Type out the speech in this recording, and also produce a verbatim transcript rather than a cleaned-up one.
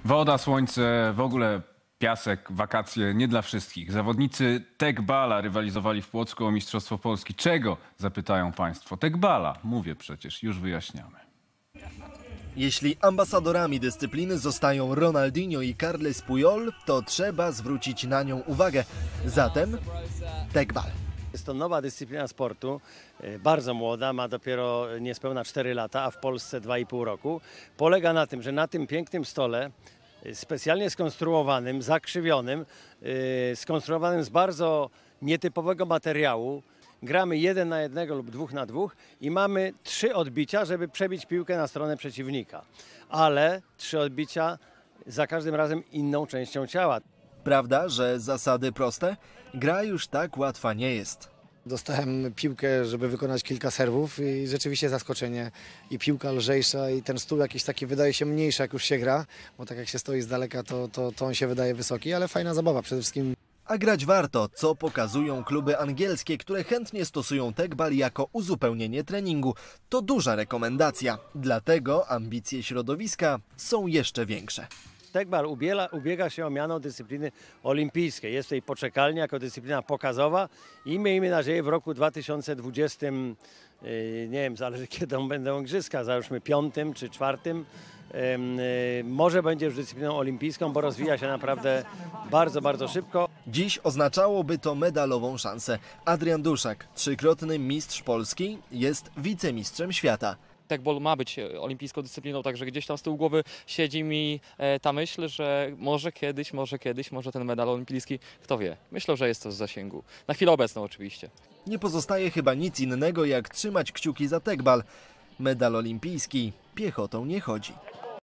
Woda, słońce, w ogóle piasek, wakacje nie dla wszystkich. Zawodnicy tekbala rywalizowali w Płocku o Mistrzostwo Polski. Czego? Zapytają państwo. Tekbala, mówię przecież, już wyjaśniamy. Jeśli ambasadorami dyscypliny zostają Ronaldinho i Carles Puyol, to trzeba zwrócić na nią uwagę. Zatem tekbal. Jest to nowa dyscyplina sportu, bardzo młoda, ma dopiero niespełna cztery lata, a w Polsce dwa i pół roku. Polega na tym, że na tym pięknym stole, specjalnie skonstruowanym, zakrzywionym, skonstruowanym z bardzo nietypowego materiału, gramy jeden na jednego lub dwóch na dwóch i mamy trzy odbicia, żeby przebić piłkę na stronę przeciwnika. Ale trzy odbicia za każdym razem inną częścią ciała. Prawda, że zasady proste? Gra już tak łatwa nie jest. Dostałem piłkę, żeby wykonać kilka serwów i rzeczywiście zaskoczenie. I piłka lżejsza i ten stół jakiś taki wydaje się mniejszy, jak już się gra, bo tak jak się stoi z daleka, to, to, to on się wydaje wysoki, ale fajna zabawa przede wszystkim. A grać warto, co pokazują kluby angielskie, które chętnie stosują tekbal jako uzupełnienie treningu. To duża rekomendacja, dlatego ambicje środowiska są jeszcze większe. Tekbal ubiega, ubiega się o miano dyscypliny olimpijskiej. Jest tutaj poczekalnia jako dyscyplina pokazowa i miejmy nadzieję w roku dwa tysiące dwudziestym, nie wiem, zależy kiedy będą igrzyska, załóżmy piątym czy czwartym, może będzie już dyscypliną olimpijską, bo rozwija się naprawdę bardzo, bardzo szybko. Dziś oznaczałoby to medalową szansę. Adrian Duszak, trzykrotny mistrz Polski, jest wicemistrzem świata. Tekbal ma być olimpijską dyscypliną, także gdzieś tam z tyłu głowy siedzi mi ta myśl, że może kiedyś, może kiedyś, może ten medal olimpijski, kto wie. Myślę, że jest to z zasięgu. Na chwilę obecną oczywiście. Nie pozostaje chyba nic innego, jak trzymać kciuki za tekbal. Medal olimpijski piechotą nie chodzi.